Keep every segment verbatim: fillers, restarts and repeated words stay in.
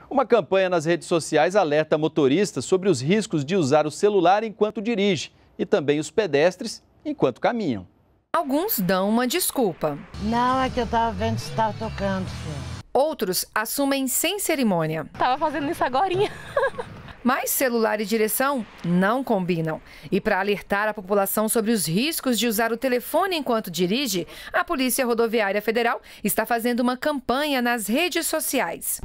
Uma campanha nas redes sociais alerta motoristas sobre os riscos de usar o celular enquanto dirige e também os pedestres enquanto caminham. Alguns dão uma desculpa. Não, é que eu estava vendo se estava tocando, filho. Outros assumem sem cerimônia. Tava fazendo isso agorinha. Mas celular e direção não combinam. E para alertar a população sobre os riscos de usar o telefone enquanto dirige, a Polícia Rodoviária Federal está fazendo uma campanha nas redes sociais.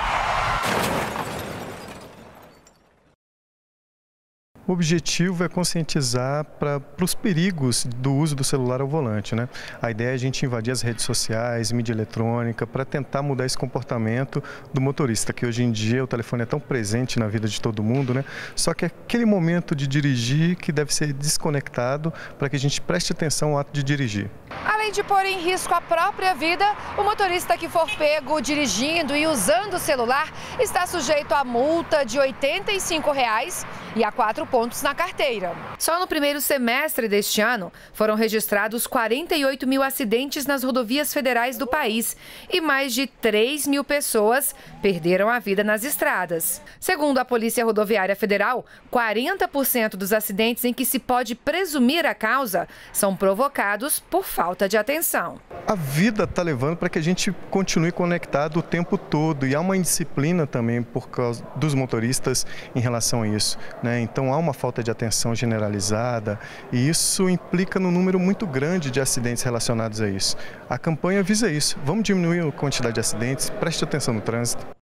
O objetivo é conscientizar para os perigos do uso do celular ao volante, né? A ideia é a gente invadir as redes sociais, mídia eletrônica, para tentar mudar esse comportamento do motorista, que hoje em dia o telefone é tão presente na vida de todo mundo, né? Só que é aquele momento de dirigir que deve ser desconectado para que a gente preste atenção ao ato de dirigir. Além de pôr em risco a própria vida, o motorista que for pego dirigindo e usando o celular está sujeito a multa de oitenta e cinco reais e a quatro pontos na carteira. Só no primeiro semestre deste ano foram registrados quarenta e oito mil acidentes nas rodovias federais do país e mais de três mil pessoas perderam a vida nas estradas. Segundo a Polícia Rodoviária Federal, quarenta por cento dos acidentes em que se pode presumir a causa são provocados por falta de atenção. A vida está levando para que a gente continue conectado o tempo todo e há uma indisciplina também por causa dos motoristas em relação a isso, né? Então há uma falta de atenção generalizada e isso implica num número muito grande de acidentes relacionados a isso. A campanha visa isso. Vamos diminuir a quantidade de acidentes, preste atenção no trânsito.